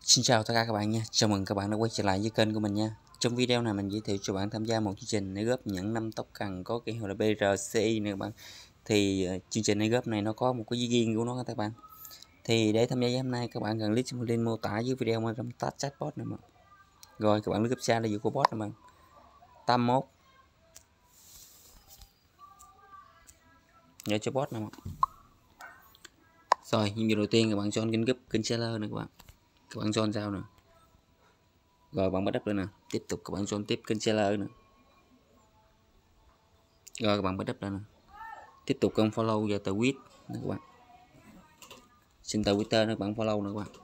Xin chào tất cả các bạn nha, chào mừng các bạn đã quay trở lại với kênh của mình nha. Trong video này mình giới thiệu cho bạn tham gia một chương trình để góp nhẫn 5 tóc cần có kỷ hiệu là BRCI nè các bạn. Thì chương trình này góp này nó có một cái riêng của nó các bạn. Thì để tham gia hôm nay các bạn cần click vào link mô tả dưới video mà trong tab chatbot này mà. Rồi các bạn click xa là của bot nè bạn. 81. Nhớ cho bot nè bạn. Rồi, nhiệm vụ đầu tiên các bạn chọn kênh group, kênh seller nè các bạn. Các bạn chọn sao nè. Rồi bạn bắt đắp lên nè. Tiếp tục các bạn chọn tiếp kênh seller nè. Rồi các bạn bắt đắp lên nè. Tiếp tục cần follow và tweet nè các bạn. Xin Twitter nè các bạn follow nè các bạn.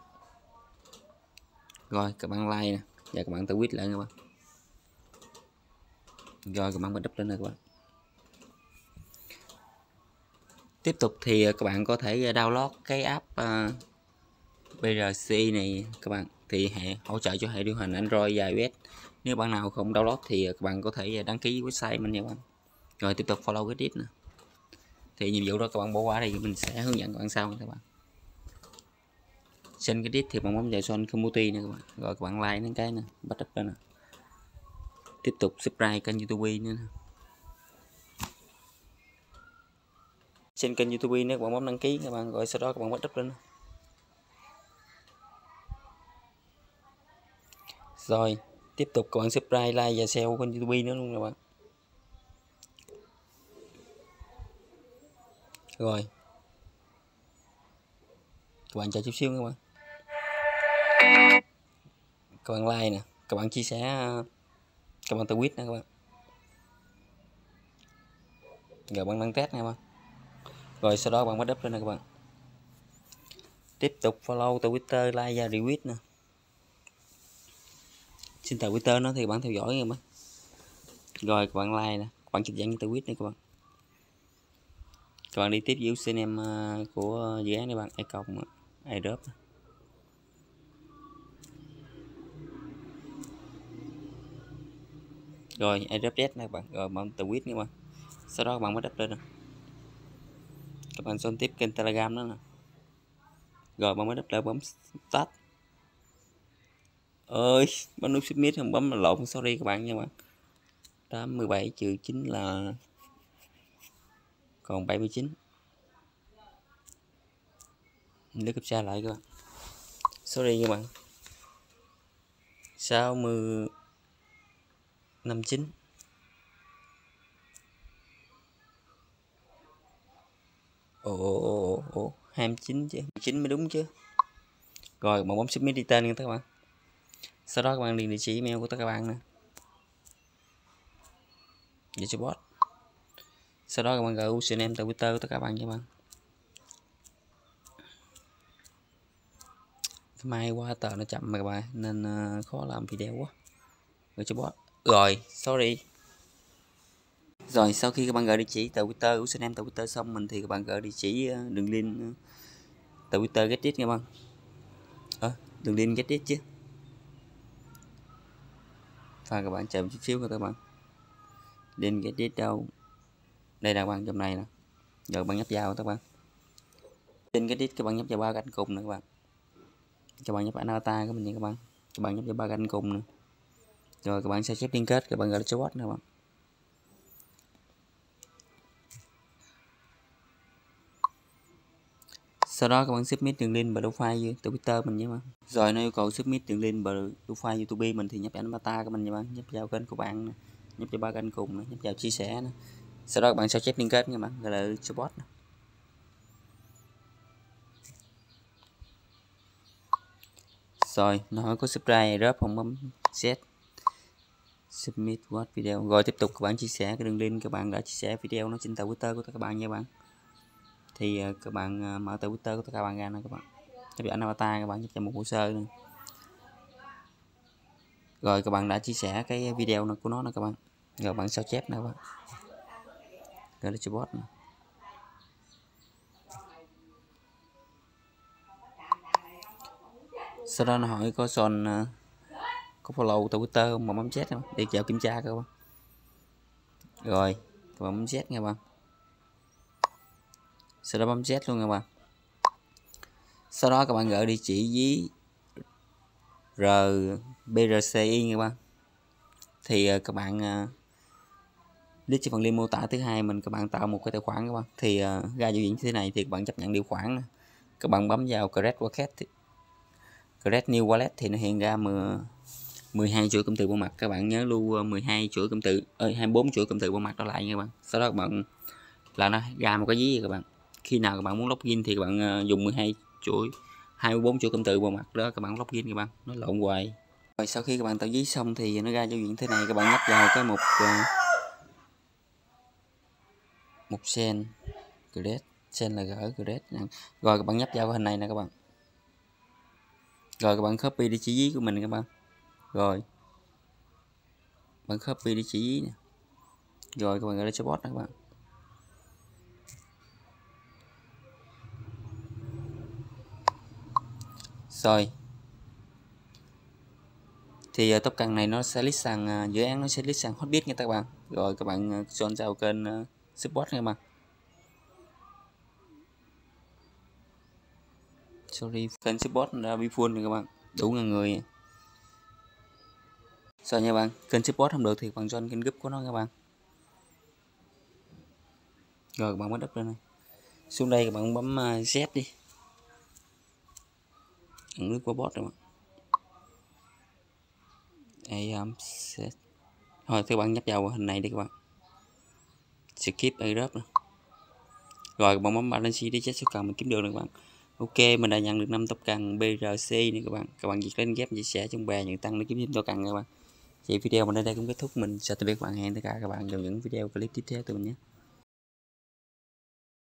Rồi các bạn like nè và các bạn tweet lại các bạn. Rồi các bạn bắt đắp lên nè các bạn. Tiếp tục thì các bạn có thể download cái app BRCI này các bạn, thì hỗ trợ cho hệ điều hành Android và iOS. Nếu bạn nào không download thì các bạn có thể đăng ký website mình nha các bạn. Rồi tiếp tục follow cái tip nè. Thì nhiệm vụ đó các bạn bỏ qua đây, mình sẽ hướng dẫn các bạn sau các bạn. Xin cái tip thì bạn bấm vào son community nè các bạn. Rồi các bạn like đến cái nè, bắt up lên nè. Tiếp tục subscribe kênh YouTube nữa nè. Trên kênh YouTube nếu các bạn bấm đăng ký các bạn, rồi sau đó các bạn bắt up lên. Rồi tiếp tục các bạn subscribe, like và share kênh YouTube nữa luôn các bạn. Rồi các bạn chờ chút xíu các bạn. Các bạn like nè, các bạn chia sẻ, các bạn tweet nè các bạn. Rồi bạn đăng test nè các bạn. Rồi sau đó bạn bắt up lên nè các bạn. Tiếp tục follow Twitter, like và retweet nè. Xin Twitter nó thì bạn theo dõi nha bạn. Rồi các bạn like nè, các bạn chụp dẫn tweet nè các bạn. Các bạn đi tiếp với username của dự án này bạn, airdrop. Rồi airdrop nè các bạn, rồi bạn tweet nha bạn. Sau đó các bạn bắt up lên nè. Các bạn xuống tiếp kênh Telegram đó nè. Rồi bạn mới đắp lại bấm start. Ơi bấm nút submit không, bấm lộn, sorry các bạn nha bạn. 817 trừ 9 là còn 79. Để captcha lại các bạn, sorry các bạn. 60 59. Ồ 29 chứ, 9 mới đúng chứ. Rồi bạn bấm submit đi tên nha các bạn. Sau đó các bạn điền địa chỉ email của các bạn nè, để cho bot. Sau đó các bạn gửi username Twitter của các bạn nha bạn. May quá tờ nó chậm mà các bạn, nên khó làm video quá. Gửi cho bot. Rồi sorry. Rồi sau khi các bạn gửi địa chỉ Twitter, username Twitter xong mình thì các bạn gửi địa chỉ đường link Twitter Reddit nha bạn. Đường link Reddit chứ. Và các bạn chờ một chút xíu nha các bạn. Link Reddit đâu? Đây là các bạn, trong này nè. Rồi bạn nhấp vào các bạn. Link Reddit các bạn nhấp vào 3 cạnh cùng nè các bạn. Các bạn nhấp ảnh avatar của mình nha các bạn. Các bạn nhấp vào 3 cạnh cùng nè. Rồi các bạn sẽ chép liên kết, các bạn gọi là bot nè các bạn. Sau đó các bạn submit đường link profile Twitter mình nha bạn. Rồi nó yêu cầu submit đường link profile YouTube mình thì nhấp ảnh avatar của mình nha bạn, nhấp vào kênh của bạn, nhấp vào 3 kênh cùng, nhấp vào chia sẻ nữa. Sau đó các bạn sao chép liên kết nha bạn, gọi là support. Rồi nó hỏi có subscribe drop không, bấm set submit watch video. Rồi tiếp tục các bạn chia sẻ cái đường link các bạn đã chia sẻ video nó trên Twitter của các bạn nha bạn. Thì các bạn mở Twitter của các bạn ra nè các bạn, nhấp vào ảnh avatar các bạn, nhấp vào một hồ sơ nữa. Rồi các bạn đã chia sẻ cái video của nó nè các bạn. Rồi bạn sao chép nè các bạn, gọi là bot nè. Sau đó nó hỏi có son có follow Twitter không, mà bấm chết để chào kiểm tra các bạn. Rồi các bạn bấm chết nha bạn. Sau đó bấm chết luôn nha bạn. Sau đó các bạn gửi địa chỉ với BRCI nha các bạn. Thì các bạn link trên phần link mô tả. Thứ hai các bạn tạo một cái tài khoản các bạn, thì ra giao diện như thế này thì các bạn chấp nhận điều khoản. Các bạn bấm vào Create Wallet, Create New Wallet thì nó hiện ra 12 chuỗi cụm từ bộ mặt. Các bạn nhớ lưu 12 chuỗi cụm từ 24 chuỗi cụm từ bộ mặt đó lại nha các bạn. Sau đó các bạn là nó ra một cái ví các bạn. Khi nào các bạn muốn login thì các bạn dùng 12 chuỗi 24 chuỗi cụm từ bộ mặt đó các bạn login các bạn, nó lộn hoài. Rồi sau khi các bạn tạo ví xong thì nó ra giao diện thế này. Các bạn nhấp vào cái mục send create, send là gửi, create. Rồi các bạn nhấp vào cái hình này nè các bạn. Rồi các bạn copy địa chỉ ví của mình các bạn. Rồi bạn copy địa chỉ ví nè. Rồi các bạn gọi là cho bot đó các bạn. Rồi thì token này nó sẽ list sang dự án, nó sẽ list sang Hotbit nha các bạn. Rồi các bạn chọn vào kênh support nha các bạn. Sorry, kênh support đã bị full rồi các bạn, đủ ngàn người. Rồi nha bạn, kênh support không được thì bạn join kênh group của nó các bạn. Rồi các bạn bắt đất lên này. Xuống đây các bạn bấm Z đi. Ấn nước của bot rồi bạn. Set. Thôi các bạn nhấp vào hình này đi các bạn. Skip airdrop nữa. Rồi các bạn bấm balance để check số cần mình kiếm được các bạn. Ok, mình đã nhận được 5 token BRC này các bạn. Các bạn việc lên ghép chia sẻ trong bè nhận tăng để kiếm thêm token các bạn. Vậy video mình đến đây cũng kết thúc. Mình chào tạm biệt các bạn, hẹn tất cả các bạn trong những video clip tiếp theo từ mình nhé.